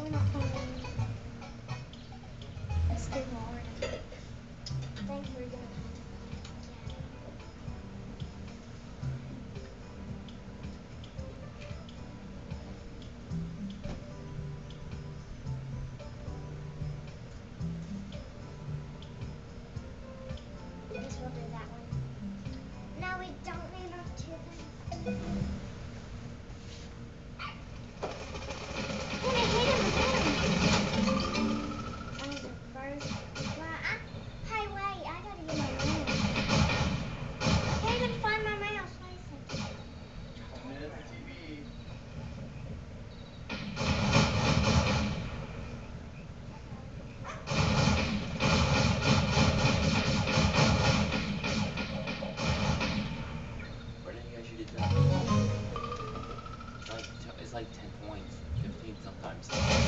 We're not playing. It's too hard. I think we're gonna. I guess we'll do that one. No, we don't need our two things. When I hit him. I was the first. Well, hey, wait, I gotta get my mouse. Hey, I gotta find my mouse. Wait a second. TV. Where did you guys shoot it down? It's like 10 points, 15 sometimes.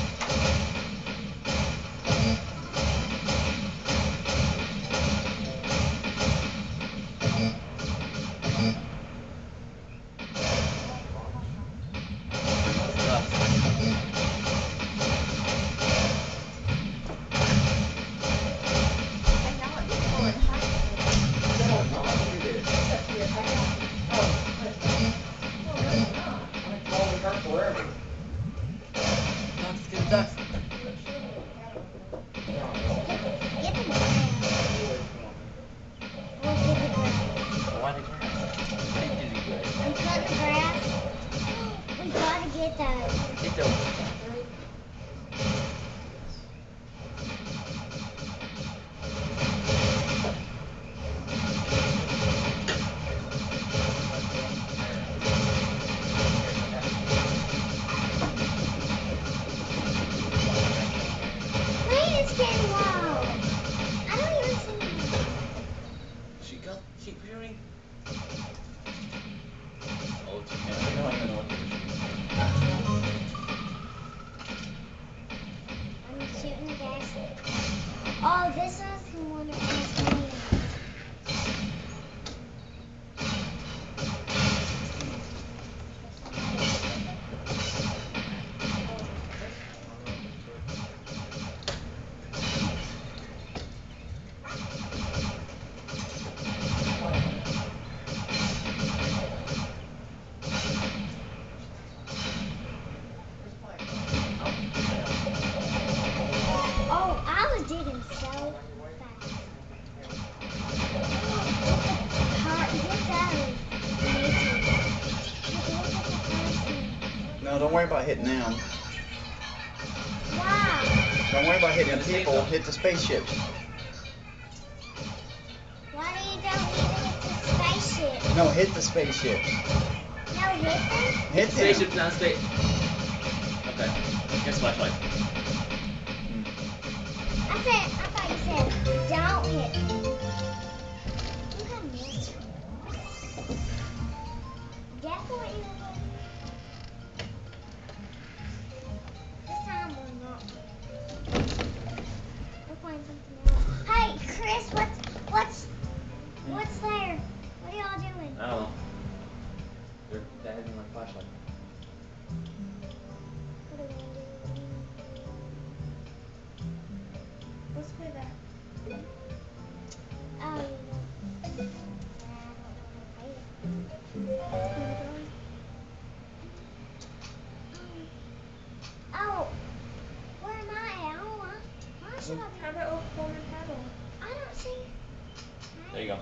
Ducks. Get the grass. We'll get the grass. Why the grass? I'm cutting the grass. We gotta get those. Get those. Wait, it's getting low. I don't even see it. Keep shooting. Oh, it's okay. I don't even know what I'm shooting the gas. Oh, this is the one that has me. Oh, I was digging so fast. No, don't worry about hitting them. Wow. Don't worry about hitting people. Hit the spaceships. Why do you don't need to hit the spaceship? No, hit the spaceships. No, hit them? Hit them. Spaceship, not space. Okay. Here's flashlight. I thought you said don't hit them. You have missed. Definitely you would. This time we're not playing. We're playing something else. Hey, Chris, what's there? What are y'all doing? I don't know. They're having my flashlight. What are we gonna do? Let's play that. Oh, you know. Oh, where am I at? Oh, why should I be? How about form and paddle? I don't see. There you go.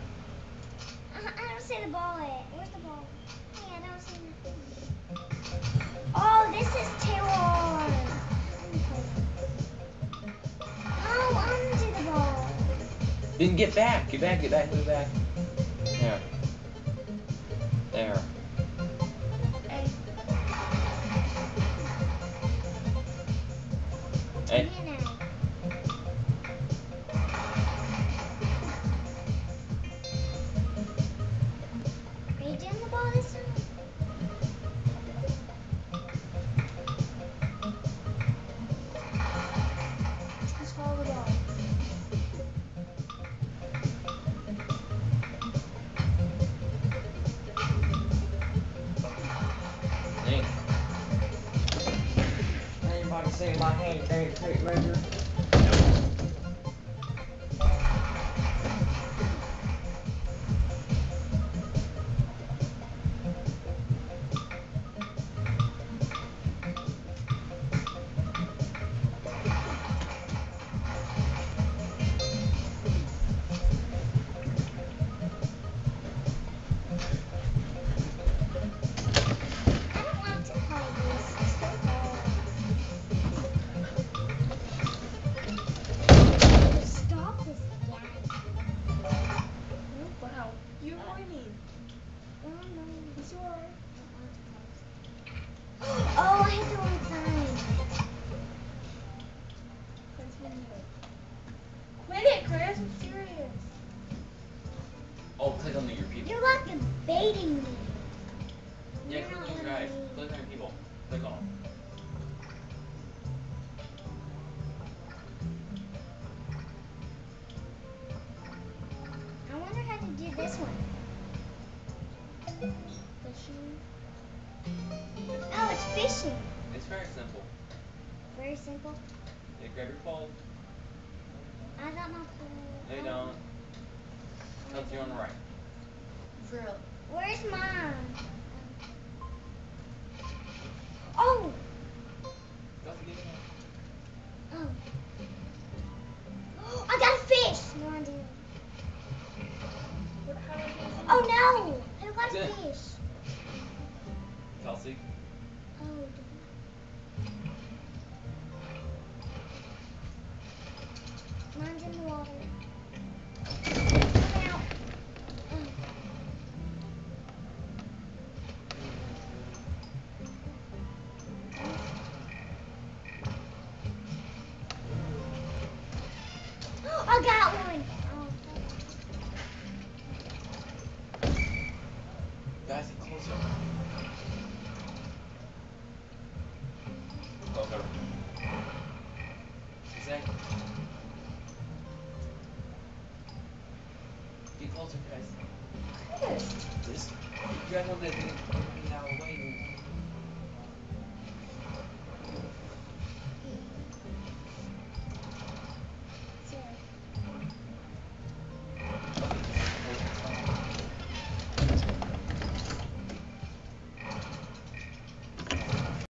I don't see the ball at. Where's the ball? Hey, I don't see nothing. Oh, this is too hard. Oh, onto the ball. Then get back. Get back. Move back. There. There. Hey. Hey. You know. Are you doing the ball this time? Just follow the ball. Thanks. Anybody to say my hand ain't tape measure? I don't want to play this. It's so hard. Stop this guy. Wow. You're winning. Oh no. It's yours. Oh, I hit the wrong sign. Quit it, Chris. I'm serious. Oh, click on your people. You're like baiting me. Yeah, You're click not on your letting guys. me. Click on your people. Click on them. I wonder how to do this one. Fishing. Oh, it's fishing. It's very simple. Very simple. Yeah, grab your pole. I got my pole. No, you don't. Kelsey, you're on the right. Drill. Where's mine? Oh. Kelsey, get in there. Oh. I got a fish. No, I didn't. Oh no! I got a fish. Kelsey. Oh. Mine's in the water. Come out. Oh. I got one. Oh. Guys, get closer. Closer. Exactly. Get closer, guys. Chris. Just, you guys know that they out of the way.